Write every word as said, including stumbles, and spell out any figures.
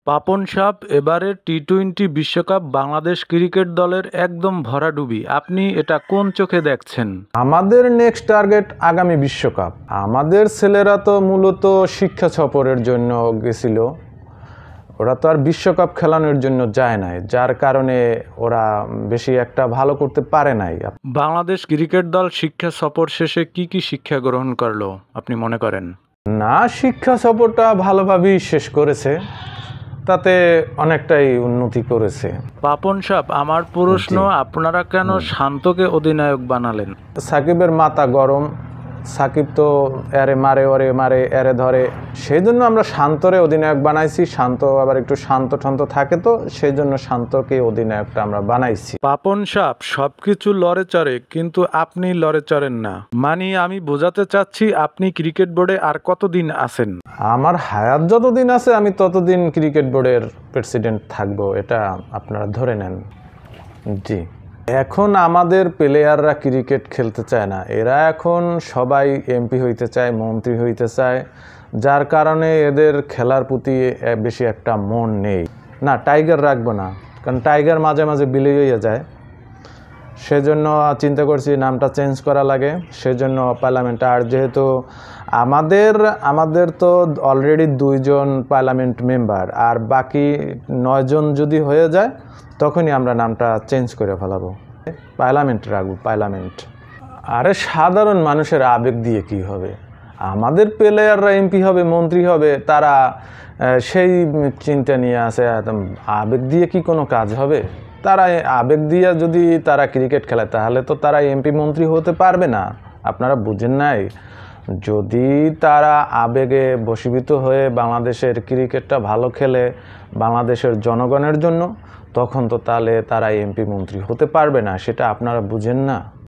পাপন সাপ এবারের T twenty বিশ্বকাপ বাংলাদেশ ক্রিকেট দলের একদম ভরাডুবি। আপনি এটা কোন চোখে দেখছেন? আমাদের নেক্সট টার্গেট আগামী বিশ্বকাপ। আমাদের ছেলেরা তো মূলত শিক্ষা সফরের জন্য গেছিল, ওরা তো আর বিশ্বকাপ খেলানোর জন্য যায় নাই, যার কারণে ওরা বেশি একটা ভালো করতে পারে নাই। বাংলাদেশ ক্রিকেট দল শিক্ষা সফর শেষে কি কি শিক্ষা গ্রহণ করলো আপনি মনে করেন? না, শিক্ষা সফরটা ভালোভাবেই শেষ করেছে, তাতে অনেকটাই উন্নতি করেছে। পাপন সাপ, আমার প্রশ্ন, আপনারা কেন শান্তকে অধিনায়ক বানালেন? সাকিবের মাথা গরম, সাকিব তো এরে মারে ওরে মারে এরে ধরে, সেই জন্য আমরা শান্তরে অধিনায়ক বানাইছি। শান্ত আবার একটু শান্ত ঠান্ত থাকে, তো সেই জন্য শান্তকে অধিনায়কটা আমরা বানাইছি। পাপন সাপ, সবকিছু লড়ে চড়ে, কিন্তু আপনি লড়ে চড়েন না। মানে আমি বোঝাতে চাচ্ছি, আপনি ক্রিকেট বোর্ডে আর কতদিন আছেন? আমার হায়াত যতদিন আছে আমি ততদিন ক্রিকেট বোর্ডের প্রেসিডেন্ট থাকবো, এটা আপনারা ধরে নেন। জি, এখন আমাদের প্লেয়াররা ক্রিকেট খেলতে চায় না, এরা এখন সবাই এমপি হইতে চায়, মন্ত্রী হইতে চায়, যার কারণে এদের খেলার প্রতি বেশি একটা মন নেই। না, টাইগার রাখবো না, কারণ টাইগার মাঝে মাঝে বিলীন হয়ে যায়, সেজন্য চিন্তা করছি নামটা চেঞ্জ করা লাগে, সেজন্য পার্লামেন্ট। আর যেহেতু আমাদের আমাদের তো অলরেডি দুইজন পার্লামেন্ট মেম্বার, আর বাকি নয়জন যদি হয়ে যায় তখনই আমরা নামটা চেঞ্জ করে ফেলাবো, পার্লামেন্ট রাখবো, পার্লামেন্ট। আরে সাধারণ মানুষের আবেগ দিয়ে কি হবে? আমাদের প্লেয়াররা এমপি হবে, মন্ত্রী হবে, তারা সেই চিন্তা নিয়ে আসে। আবেগ দিয়ে কি কোনো কাজ হবে? তারা আবেগ দিয়ে যদি তারা ক্রিকেট খেলে তাহলে তো তারা এমপি মন্ত্রী হতে পারবে না। আপনারা বুঝেন নাই? যদি তারা আবেগে বশীভূত হয়ে বাংলাদেশের ক্রিকেটটা ভালো খেলে বাংলাদেশের জনগণের জন্য, তখন তো তাহলে তারা এমপি মন্ত্রী হতে পারবে না, সেটা আপনারা বুঝেন না।